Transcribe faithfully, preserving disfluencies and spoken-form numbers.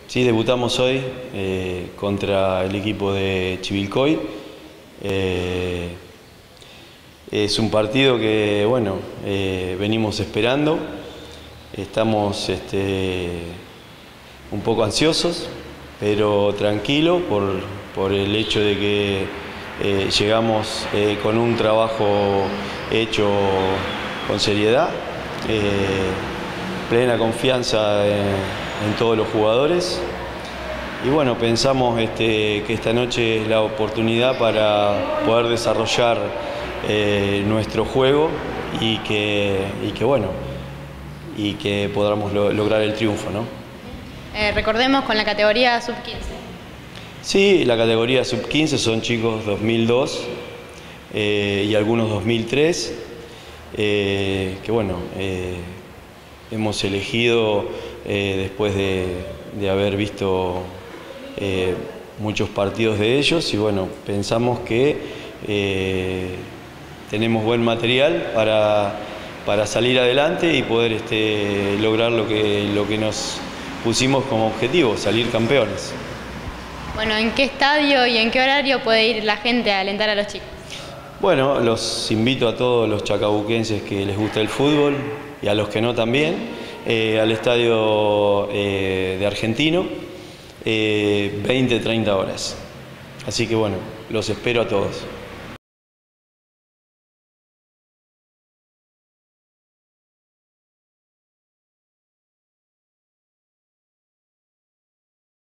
sí, debutamos hoy eh, contra el equipo de Chivilcoy. Eh, es un partido que, bueno, eh, venimos esperando. Estamos este, un poco ansiosos, pero tranquilos por, por el hecho de que eh, llegamos eh, con un trabajo hecho con seriedad, eh, plena confianza en, en todos los jugadores. Y bueno, pensamos este, que esta noche es la oportunidad para poder desarrollar eh, nuestro juego y que, y que bueno, y que podamos lo, lograr el triunfo, ¿no? Eh, recordemos con la categoría sub quince. Sí, la categoría sub quince son chicos dos mil dos eh, y algunos dos mil tres, eh, que bueno, eh, hemos elegido eh, después de, de haber visto eh, muchos partidos de ellos y bueno, pensamos que eh, tenemos buen material para, para salir adelante y poder este, lograr lo que, lo que nos pusimos como objetivo, salir campeones. Bueno, ¿en qué estadio y en qué horario puede ir la gente a alentar a los chicos? Bueno, los invito a todos los chacabuquenses que les gusta el fútbol y a los que no también, eh, al estadio eh, de Argentino, eh, veinte a treinta horas. Así que bueno, los espero a todos.